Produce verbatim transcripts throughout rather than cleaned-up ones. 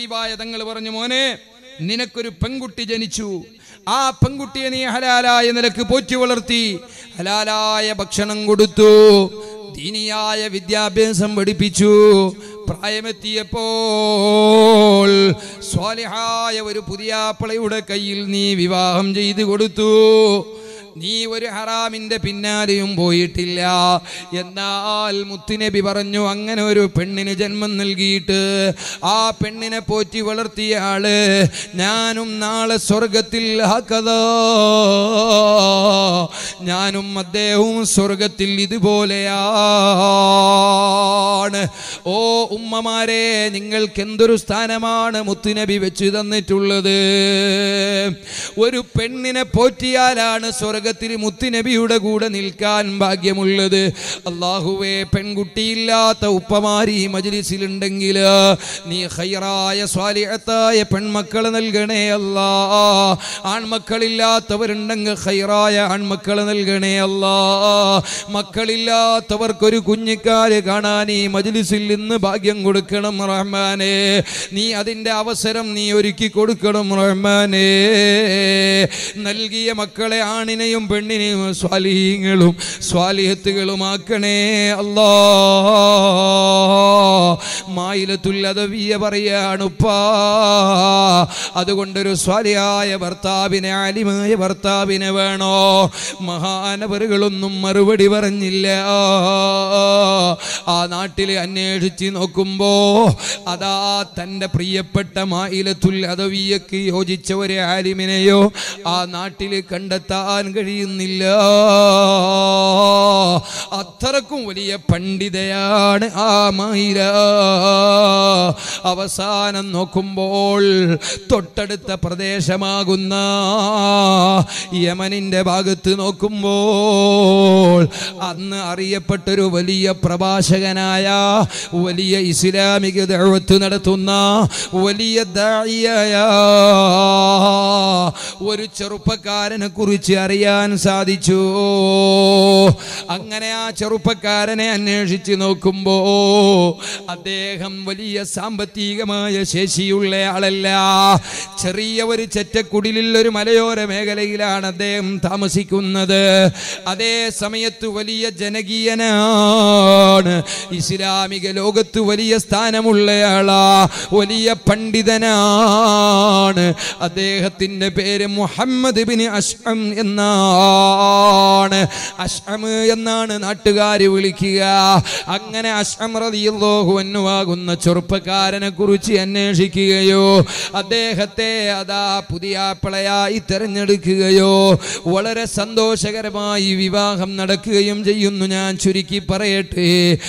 ഹബീബായ തങ്ങൾ പറഞ്ഞു, മോനെ നിനക്കൊരു പെൺകുട്ടി ജനിച്ചു, ആ പെൺകുട്ടിയെ നീ ഹലാലായ നിലക്ക് പോറ്റി വളർത്തി, ഹലാലായ ഭക്ഷണം കൊടുത്തു, ദീനിയായ വിദ്യാഭ്യാസം പഠിപ്പിച്ചു. പ്രായമെത്തിയപ്പോൾ സ്വാലിഹായ ഒരു പുതിയാപ്പിളയുടെ കയ്യിൽ നീ വിവാഹം ചെയ്തു കൊടുത്തു. നീ ഒരു ഹറാമിന്റെ പിന്നാലെയും പോയിട്ടില്ല. എന്നാൽ മുത്തുനബി പറഞ്ഞു, അങ്ങനെ ഒരു പെണ്ണിന് ജന്മം നൽകിയിട്ട് ആ പെണ്ണിനെ പോറ്റി വളർത്തിയ ആള് ഞാനും നാളെ സ്വർഗത്തിൽ ഹക്കദാ, ഞാനും അദ്ദേഹവും സ്വർഗത്തിൽ ഇതുപോലെയാണ്. ഓ ഉമ്മമാരെ, നിങ്ങൾക്ക് എന്തൊരു സ്ഥാനമാണ് മുത്തുനബി വെച്ച് തന്നിട്ടുള്ളത്. ഒരു പെണ്ണിനെ പോറ്റിയാലാണ് സ്വർഗ മുത്തുനബിയുടെ കൂടെ നിൽക്കാൻ ഭാഗ്യമുള്ളത്. അല്ലാഹുവേ, പെൺകുട്ടിയില്ലാത്ത ഉപ്പമാരി മജ്ലിസിലുണ്ടെങ്കിൽ നീ ഖൈറായ സ്വാലിഹത്തായ പെൺമക്കളെ നൽകണേ അല്ലാ. ആൺമക്കളില്ലാത്തവരുണ്ടെങ്കിൽ ഖൈറായ ആൺമക്കളെ നൽകണേ അല്ലാ. മക്കളില്ലാത്തവർക്കൊരു കുഞ്ഞിക്കാല് കാണാൻ ഈ മജ്ലിസിൽ നിന്ന് ഭാഗ്യം കൊടുക്കണം റഹ്മാനേ. നീ അതിൻ്റെ അവസരം നീ ഒരുക്കി കൊടുക്കണം റഹ്മാനേ. നൽകിയ മക്കളെ ആണിനെ പെണ്ണിനെയും സ്വാലിഹീങ്ങളും സ്വാലിഹത്തുകളുമാക്കണേ അല്ലാ. മായിലത്തുൽ അദവിയ പറയാണുപ്പാ, അതുകൊണ്ടൊരു സ്വാലിഹായ ഭർത്താവിനെ, ആലിമായ ഭർത്താവിനെ വേണോ? മഹാനവറുകളൊന്നും മറുപടി പറഞ്ഞില്ല. ആ നാട്ടിൽ അന്വേഷിച്ച് നോക്കുമ്പോ അതാ തൻ്റെ പ്രിയപ്പെട്ട മായിലത്തുൽ അദവിയക്ക് യോജിച്ച ഒരു ആലിമിനെയോ ആ നാട്ടിൽ കണ്ടെത്താൻ കഴിയുന്നില്ല. അത്രക്കും വലിയ പണ്ഡിതയാണ് ആ മൈര. അവസാനം നോക്കുമ്പോൾ തൊട്ടടുത്ത പ്രദേശമാകുന്ന യമനിന്റെ ഭാഗത്ത് നോക്കുമ്പോൾ അന്ന് അറിയപ്പെട്ടൊരു വലിയ പ്രഭാഷകനായ, വലിയ ഇസ്ലാമിക ദഅവത്ത് നടത്തുന്ന വലിയ ദാഇയായ ഒരു ചെറുപ്പക്കാരനെ കുറിച്ച് അറിയാൻ സാധിച്ചു. അങ്ങനെ ആ ചെറുപ്പക്കാരനെ അന്വേഷിച്ച് നോക്കുമ്പോ അദ്ദേഹം വലിയ സാമ്പത്തികമായ ശേഷിയുള്ള ആളല്ല. ചെറിയ ഒരു ചെറ്റക്കുടിലിൽ ഒരു മലയോര മേഖലയിലാണ് അദ്ദേഹം താമസിക്കുന്നത്. അതേ സമയത്ത് വലിയ ജനകീയനാണ്, ഇസ്ലാമിക ലോകത്ത് വലിയ സ്ഥാനമുള്ളയാളാ, വലിയ പണ്ഡിതനാണ്. അദ്ദേഹത്തിന്റെ പേര് മുഹമ്മദ് ബിൻ അശ്അം എന്നാണ്. അശ്അം എന്നാണ് നാട്ടുകാർ വിളിക്കുക. അങ്ങനെ അശ്അം റളിയല്ലാഹു അൻഹു ആകുന്ന ചെറുപ്പക്കാരനെ കുറിച്ച് അന്വേഷിക്കുകയോ അദ്ദേഹത്തെ അതാ പുതിയാപ്പിളയായി തിരഞ്ഞെടുക്കുകയോ വളരെ സന്തോഷകരമായി വിവാഹം നടക്കുകയും ചെയ്യുന്നു. ഞാൻ ചുരുക്കി പറയട്ടെ,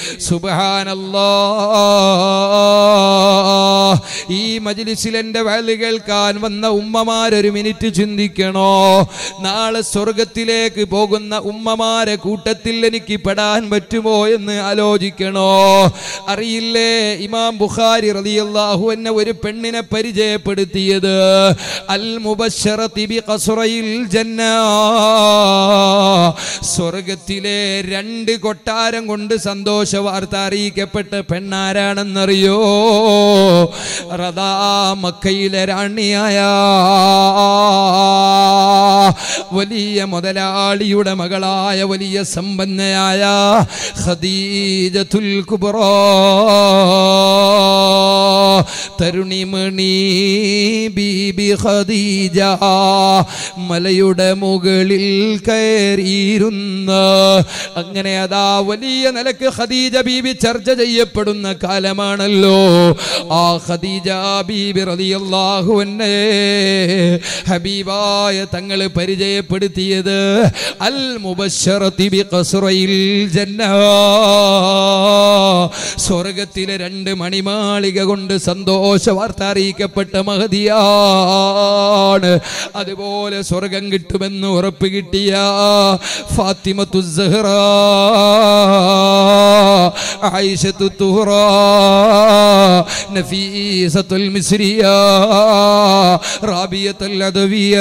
സുബ്ഹാനല്ലാഹ്. ഈ മജ്ലിസിൽ എൻ്റെ വാല് കേൾക്കാൻ വന്ന ഉമ്മമാരൊരു മിനിറ്റ് ചിന്തിക്കണോ? നാളെ സ്വർഗത്തിലേക്ക് പോകുന്ന ഉമ്മമാരെ കൂട്ടത്തിൽ എനിക്ക് പെടാൻ പറ്റുമോ എന്ന് ആലോചിക്കണോ? അറിയില്ലേ, ഇമാം ബുഖാരി റളിയല്ലാഹു അൻഹു ഒരു പെണ്ണിനെ പരിചയപ്പെടുത്തിയത് അൽ മുബശ്ശറതി ബിഖസ്റയിൽ ജന്ന, സ്വർഗത്തിലെ രണ്ട് കൊട്ടാരം കൊണ്ട് സന്തോഷ വാർത്ത അറിയിക്കപ്പെട്ട പെണ്ണാരാണെന്നറിയോ? റദാ മക്കയിലെ റാണിയായ വലിയ മുതലാളിയുടെ മകളായ വലിയ സമ്പന്നയായ ഖദീജത്തുൽ കുബ്രാ, തരുണിമണി ബീബി ഖദീജ മലയുടെ മുകളിൽ കയറിയിരുന്ന, അങ്ങനെ അതാ വലിയ നിലക്ക് ഖദീജ ബീബി ചർച്ച ചെയ്യപ്പെടുന്ന കാലമാണല്ലോ. ആ ഖദീജ ബീബി റളിയല്ലാഹു അൻഹ ഹബീബായ തങ്ങൾ പരിചയപ്പെടുത്തിയത് അൽ മുബശ്ശറതി ബിഖസ്റയിൽ ജന്ന, സ്വർഗത്തിലെ രണ്ട് മണിമാളിക കൊണ്ട് സന്തോഷ വാർത്ത അറിയിക്കപ്പെട്ട മഹദിയാണ്. അതുപോലെ സ്വർഗം കിട്ടുമെന്ന് ഉറപ്പ് കിട്ടിയ ഫാത്തിമത്തു സഹ്റ, ആയിഷത്തു തുഹ്റ, നഫീസത്തുൽ മിസ്രിയ, റാബിയത്തുൽ അദവിയ,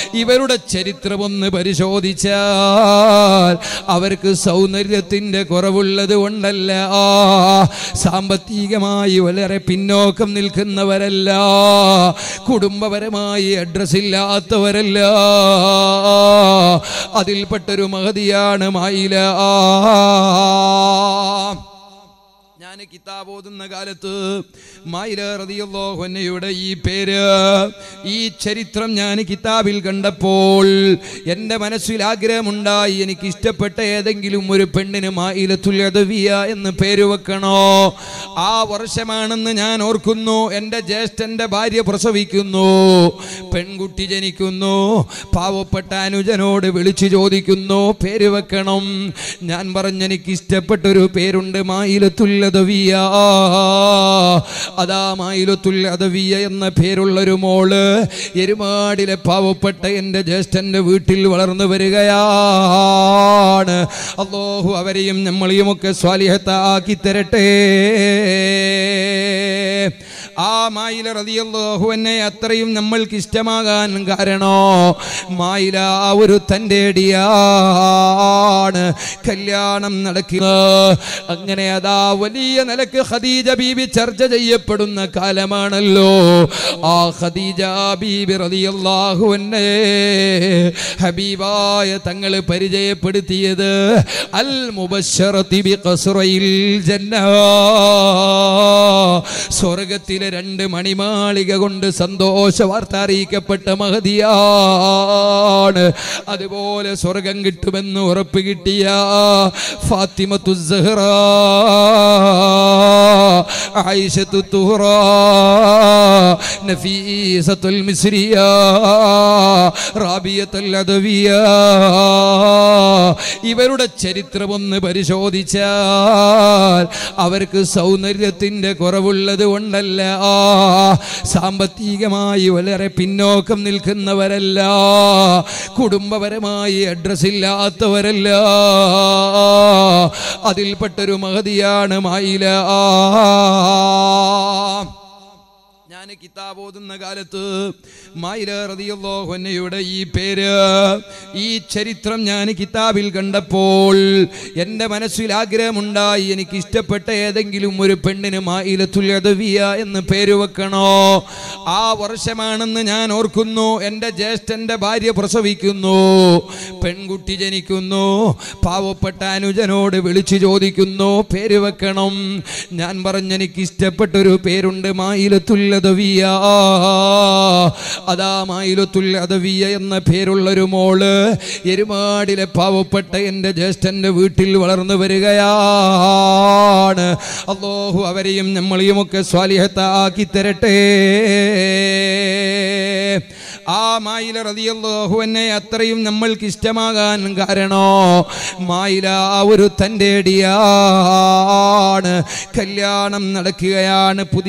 ഇവരുടെ ചരിത്രം ഒന്ന് പരിശോധിച്ചാൽ അവർക്ക് സൗന്ദര്യത്തിന്റെ കുറവ് കുറവുള്ളത് കൊണ്ടല്ല, സാമ്പത്തികമായി വളരെ പിന്നോക്കം നിൽക്കുന്നവരല്ല, കുടുംബപരമായി അഡ്രസ് ഇല്ലാത്തവരല്ല, അതിൽപ്പെട്ടൊരു മഹതിയാണ് മായില. ഞാൻ കിതാബ് ഓതുന്ന കാലത്ത് മായില റളിയല്ലാഹു അൻഹയുടെ ഈ പേര്, ഈ ചരിത്രം ഞാൻ കിതാബിൽ കണ്ടപ്പോൾ എൻ്റെ മനസ്സിൽ ആഗ്രഹമുണ്ടായി, എനിക്ക് ഇഷ്ടപ്പെട്ട ഏതെങ്കിലും ഒരു പെണ്ണിന് മായിലത്തുൽ അദവിയ എന്ന് പേര് വെക്കണോ. ആ വർഷമാണെന്ന് ഞാൻ ഓർക്കുന്നു. എൻ്റെ ജ്യേഷ്ഠൻ്റെ ഭാര്യ പ്രസവിക്കുന്നു, പെൺകുട്ടി ജനിക്കുന്നു. പാവപ്പെട്ട അനുജനോട് വിളിച്ചു ചോദിക്കുന്നു പേര് വെക്കണം. ഞാൻ പറഞ്ഞു എനിക്ക് ഇഷ്ടപ്പെട്ടൊരു പേരുണ്ട്, മായിലത്തുൽ അദവിയ. അതാ മായിലത്തുൽ അദവിയ എന്ന പേരുള്ളൊരു മോള് എരുമാടിലെ പാവപ്പെട്ട എൻ്റെ ജ്യേഷ്ഠൻ്റെ വീട്ടിൽ വളർന്നു വരികയാണ്. അല്ലാഹു അവരെയും നമ്മളെയും ഒക്കെ സ്വാലിഹത്താക്കി തരട്ടെ. ആ മായില റളിയല്ലാഹു അൻഹ അത്രയും നമ്മൾക്ക് ഇഷ്ടമാകാൻ കാരണോ, മായില ഒരു തൻ്റെടിയാണ്. കല്യാണം നടക്കുക അങ്ങനെ അതാ വലിയ നിലക്ക് ഖദീജ ബീബി ചർച്ച ചെയ്യപ്പെടുന്ന കാലമാണല്ലോ. ആ ഖദീജ ബീബി റളിയല്ലാഹു അൻഹ ഹബീബായ തങ്ങൾ പരിചയപ്പെടുത്തിയത് അൽ മുബശ്ശറതി ബിഖസ്റയിൽ ജന്ന, സ്വർഗത്തിലെ രണ്ട് മണിമാളിക കൊണ്ട് സന്തോഷ വാർത്ത അറിയിക്കപ്പെട്ട മഹദിയാണ്. അതുപോലെ സ്വർഗം കിട്ടുമെന്ന് ഉറപ്പ് കിട്ടിയ ഫാത്തിമത്തു സഹ്റ, ആയിഷത്തു തുഹ്റ, നഫീസത്തുൽ മിസ്രിയ, റാബിയത്തുൽ അദവിയ, ഇവരുടെ ചരിത്രം ഒന്ന് പരിശോധിച്ചാൽ അവർക്ക് സൗന്ദര്യത്തിന്റെ കുറവുള്ളത് കൊണ്ടല്ല, സാമ്പത്തികമായി വളരെ പിന്നോക്കം നിൽക്കുന്നവരല്ല, കുടുംബപരമായി അഡ്രസ് ഇല്ലാത്തവരല്ല, അതിൽപ്പെട്ടൊരു മഹതിയാണ് മായില. ഞാൻ കിതാബ് ഓതുന്ന കാലത്ത് മായില റളിയല്ലാഹു അൻഹയുടെ ഈ പേര്, ഈ ചരിത്രം ഞാൻ കിതാബിൽ കണ്ടപ്പോൾ എൻ്റെ മനസ്സിൽ ആഗ്രഹമുണ്ടായി, എനിക്ക് ഇഷ്ടപ്പെട്ട ഏതെങ്കിലും ഒരു പെണ്ണിന് മായിലത്തുൽ അദവിയ എന്ന് പേര് വെക്കണോ. ആ വർഷമാണെന്ന് ഞാൻ ഓർക്കുന്നു. എൻ്റെ ജ്യേഷ്ഠൻ്റെ ഭാര്യ പ്രസവിക്കുന്നു, പെൺകുട്ടി ജനിക്കുന്നു. പാവപ്പെട്ട അനുജനോട് വിളിച്ചു ചോദിക്കുന്നു പേര് വെക്കണം. ഞാൻ പറഞ്ഞു എനിക്ക് ഇഷ്ടപ്പെട്ടൊരു പേരുണ്ട്, മായിലത്തുൽ അദവിയ. അതാ മായിലത്തുൽ അദവിയ എന്ന പേരുള്ളൊരു മോള് എരുമാടിലെ പാവപ്പെട്ട എൻ്റെ ജ്യേഷ്ഠൻ്റെ വീട്ടിൽ വളർന്നു വരികയാണ്. അല്ലാഹു അവരെയും നമ്മളെയും ഒക്കെ സ്വാലിഹത്താക്കി തരട്ടെ. ആ മായില റളിയല്ലാഹു അൻഹ അത്രയും നമ്മൾക്ക് ഇഷ്ടമാകാൻ കാരണോ, മായില ഒരു തൻ്റെടിയാണ്. കല്യാണം നടക്കുകയാണ്. പുതിയ